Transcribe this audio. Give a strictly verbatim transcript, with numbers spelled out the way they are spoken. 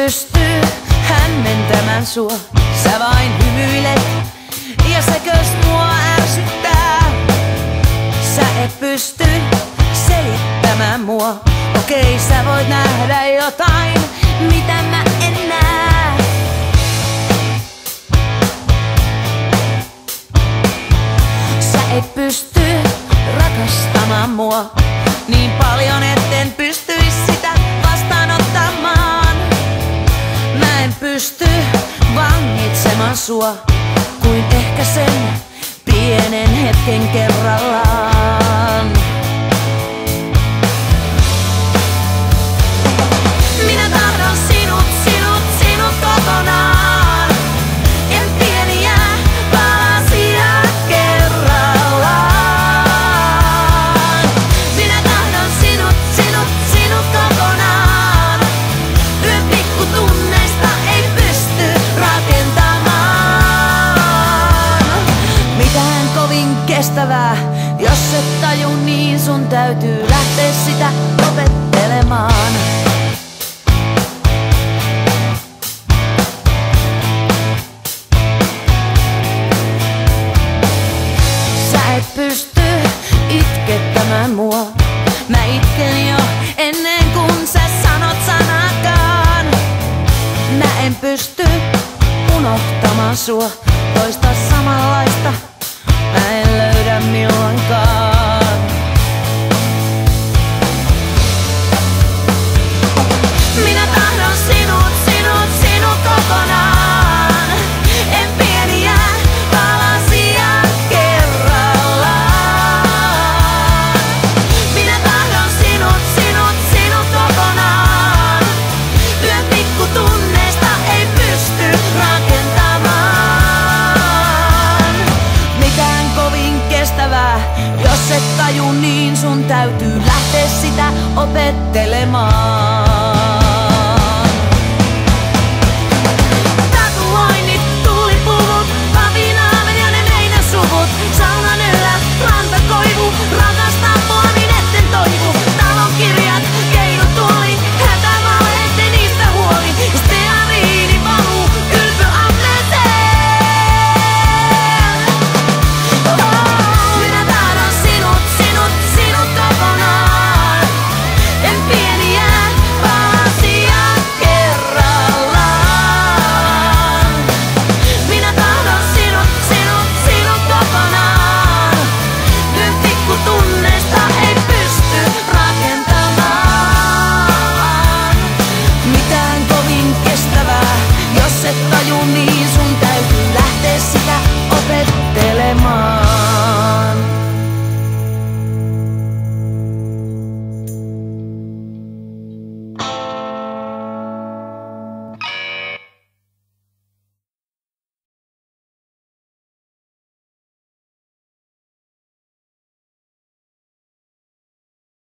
pysty hämmentämään sua. Sä vain hymyilet ja sekös mua ärsyttää. Sä et pysty selittämään mua. Okei, sä voit nähdä jotain, mitä mä en näe. Sä et pysty rakastamaan mua niin paljon, etten pystyis sitä vastaanottamaan. Mä en pysty vangitsemaan sua kuin ehkä sen pienen hetken kerrallaan. Minä tahdon sinut, sinut, sinut kokonaan. En pieniä palasia kerrallaan. Minä tahdon sinut, sinut, sinut kokonaan. Yön pikkutunneista ei pysty rakentamaan mitään kovin kestävää. Jos et taju, niin sun täytyy lähteä sitä opettelemaan. Pysty itkettämään mua. Mä itken jo ennen kuin sä sanot sanakaan. Mä en pysty unohtamaan sua. Toista samanlaista mä en löydä milloinkaan. Minä tahdon sinut, sinut, sinut kokonaan. En pieniä palasia jos et taju, niin sun täytyy lähteä sitä opettelemaan.